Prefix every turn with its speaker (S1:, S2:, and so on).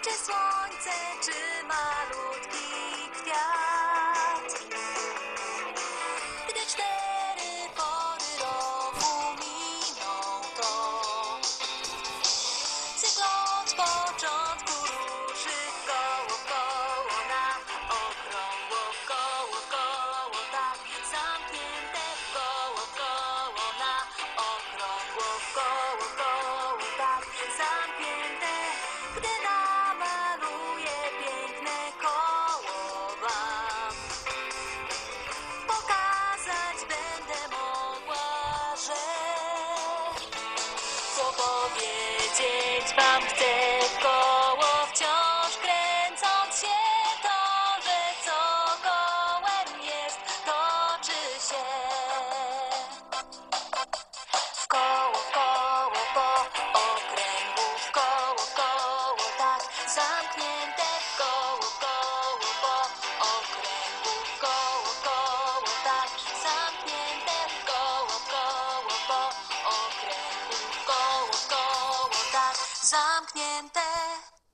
S1: Czy słońce, czy malutki kwiat? Gdy 4 pory roku miną, to cykl od początku ruszy koło, koło, na okrągło, koło, koło, tak zamknięte w koło, koło, na okrągło, koło, koło, tak zamknięte. Gdy namaluje piękne koło wam, pokazać będę mogła, że co powiedzieć wam chcę. Koło wciąż kręcąc się, to, że co kołem jest, toczy się w koło, po okręgu, w koło, tak zamknięte w koło, po okręgu, w koło, tak zamknięte w koło, po okręgu, w koło, tak zamknięte.